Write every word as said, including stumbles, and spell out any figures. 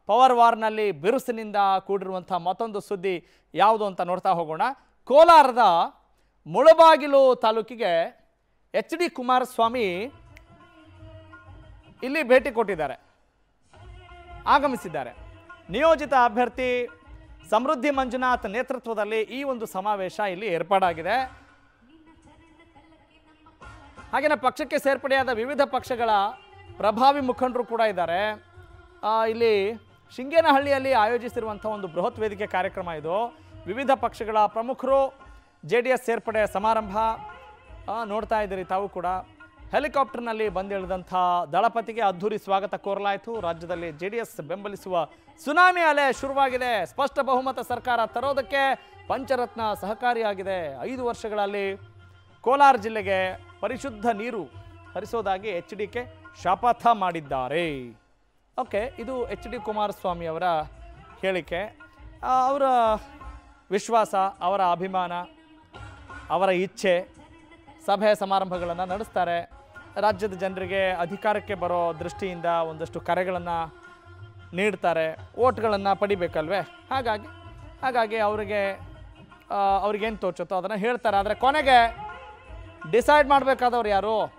Power ವಾರ್ನಲ್ಲಿ ಬಿರುಸಿನಿಂದ ಕೂಡಿರುವಂಥ ಮತ್ತೊಂದು ಸುದ್ದಿ ಯಾವುದು ಅಂತ ನೋಡ್ತಾ ಹೋಗೋಣ. ಕೋಲಾರದ ಮುಳಬಾಗಿಲು ತಾಲೂಕಿಗೆ ಎಚ್ ಡಿ ಕುಮಾರಸ್ವಾಮಿ ಇಲ್ಲಿ ಭೇಟಿ ಕೊಟ್ಟಿದ್ದಾರೆ, ಆಗಮಿಸಿದ್ದಾರೆ. ನಿಯೋಜಿತ ಅಭ್ಯರ್ಥಿ ಸಮೃದ್ಧಿ ಮಂಜುನಾಥ್ ನೇತೃತ್ವದಲ್ಲಿ ಈ ಒಂದು ಸಮಾವೇಶ ಇಲ್ಲಿ ಏರ್ಪಾಡಾಗಿದೆ. ಹಾಗೆಯೇ ಪಕ್ಷಕ್ಕೆ ಸೇರ್ಪಡೆಯಾದ ವಿವಿಧ ಪಕ್ಷಗಳ ಪ್ರಭಾವಿ ಮುಖಂಡರು ಕೂಡ ಇದ್ದಾರೆ. ಇಲ್ಲಿ ಶಿಂಗೇನಹಳ್ಳಿಯಲ್ಲಿ ಆಯೋಜಿಸಿರುವಂಥ ಒಂದು ಬೃಹತ್ ವೇದಿಕೆ ಕಾರ್ಯಕ್ರಮ ಇದು. ವಿವಿಧ ಪಕ್ಷಗಳ ಪ್ರಮುಖರು ಜೆ ಡಿ ಎಸ್ ಸೇರ್ಪಡೆ ಸಮಾರಂಭ ನೋಡ್ತಾ ಇದ್ದೀರಿ ತಾವು ಕೂಡ. ಹೆಲಿಕಾಪ್ಟರ್ನಲ್ಲಿ ಬಂದಿಳಿದಂಥ ದಳಪತಿಗೆ ಅದ್ಧೂರಿ ಸ್ವಾಗತ ಕೋರಲಾಯಿತು. ರಾಜ್ಯದಲ್ಲಿ ಜೆ ಡಿ ಎಸ್ ಬೆಂಬಲಿಸುವ ಸುನಾಮಿ ಅಲೆ ಶುರುವಾಗಿದೆ. ಸ್ಪಷ್ಟ ಬಹುಮತ ಸರ್ಕಾರ ತರೋದಕ್ಕೆ ಪಂಚರತ್ನ ಸಹಕಾರಿಯಾಗಿದೆ. ಐದು ವರ್ಷಗಳಲ್ಲಿ ಕೋಲಾರ ಜಿಲ್ಲೆಗೆ ಪರಿಶುದ್ಧ ನೀರು ಹರಿಸೋದಾಗಿ ಎಚ್ ಡಿ ಕೆ ಶಪಥ ಮಾಡಿದ್ದಾರೆ. ಓಕೆ, ಇದು ಎಚ್ ಡಿ ಕುಮಾರಸ್ವಾಮಿ ಅವರ ಹೇಳಿಕೆ. ಅವರ ವಿಶ್ವಾಸ, ಅವರ ಅಭಿಮಾನ, ಅವರ ಇಚ್ಛೆ. ಸಭೆ ಸಮಾರಂಭಗಳನ್ನು ನಡೆಸ್ತಾರೆ. ರಾಜ್ಯದ ಜನರಿಗೆ ಅಧಿಕಾರಕ್ಕೆ ಬರೋ ದೃಷ್ಟಿಯಿಂದ ಒಂದಷ್ಟು ಕರೆಗಳನ್ನು ನೀಡ್ತಾರೆ, ಓಟ್ಗಳನ್ನು ಪಡಿಬೇಕಲ್ವೇ. ಹಾಗಾಗಿ ಹಾಗಾಗಿ ಅವರಿಗೆ ಅವ್ರಿಗೇನು ತೋಚುತ್ತೋ ಅದನ್ನು ಹೇಳ್ತಾರೆ. ಆದರೆ ಕೊನೆಗೆ ಡಿಸೈಡ್ ಮಾಡಬೇಕಾದವ್ರು ಯಾರು?